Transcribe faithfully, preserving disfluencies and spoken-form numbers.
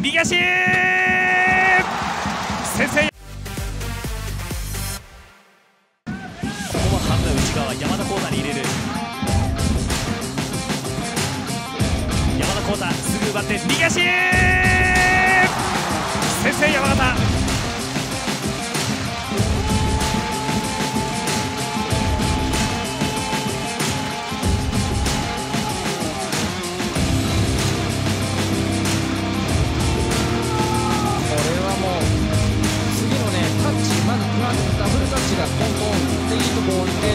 右足先制。ここは半分内側山田コーナーに入れる。山田コーナーすぐ奪って右足先制山形。 ダブルタッチがポンポンっていいところを打って